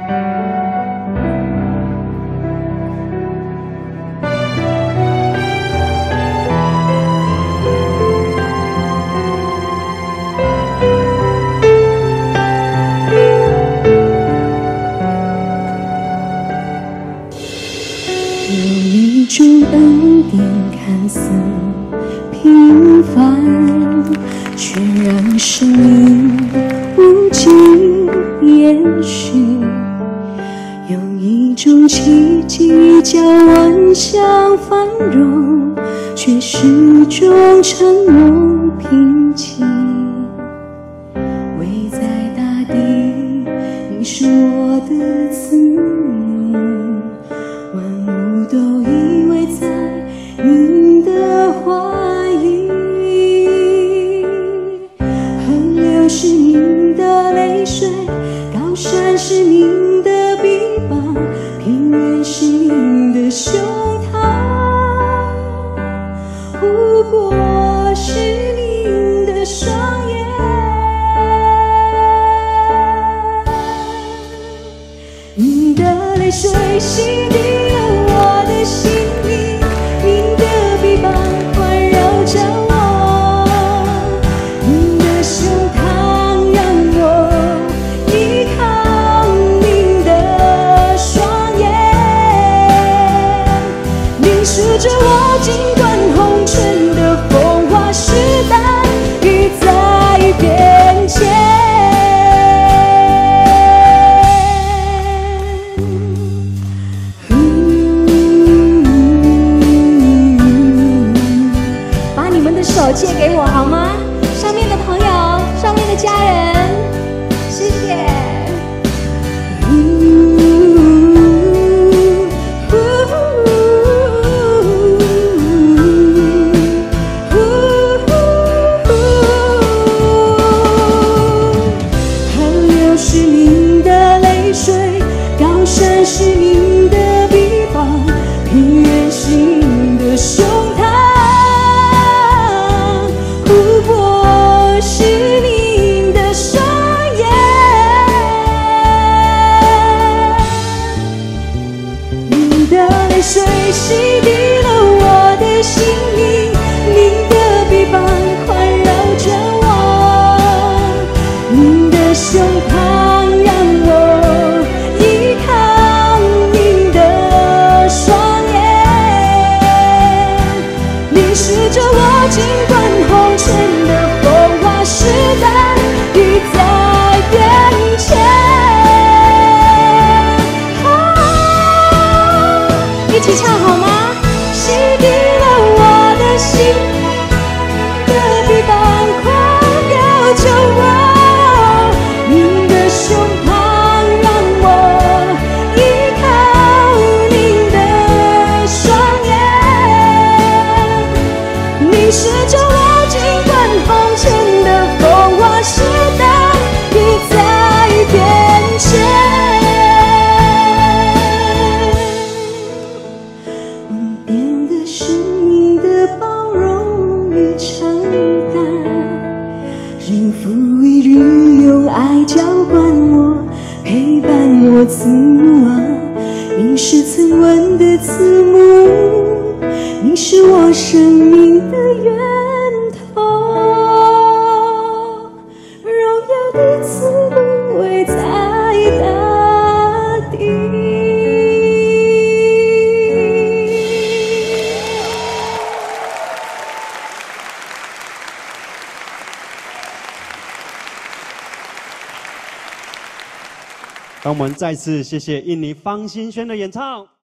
种恩典看似平凡，却让生命无尽延续。有一种奇迹叫万象繁荣，却始终沉默平静。唯在大地，你是我的慈母，万物都依偎在您的怀里。河流是您的泪水，高山是您的臂膀，平原是您的胸膛，湖泊是您的双眼。您的泪水洗涤了我的心灵，您的臂膀环绕着我，您的胸膛让我依靠您的双眼。您扶着我，尽管红尘的风华时代已在变迁。手借给我好吗？上面的朋友，上面的家人，谢谢。河流是您的泪水，高山是您的臂膀，平原是您的胸膛。泪水洗涤了我的心灵，您的臂膀环绕着我，您的胸膛让我依靠您的双眼。您扶着我，尽管红尘的风华时代已在变迁。一起唱好吗？洗涤了我的心，您的臂膀环绕着我，您的胸膛让我依靠您的双眼。您扶着我，尽管红尘的风华时代已在变迁。日复一日用爱浇灌我，陪伴我慈母啊，您是曾问的慈母，您是我生命的源头。荣耀的慈母伟在大地。 让我们再次谢谢印尼方欣萱的演唱。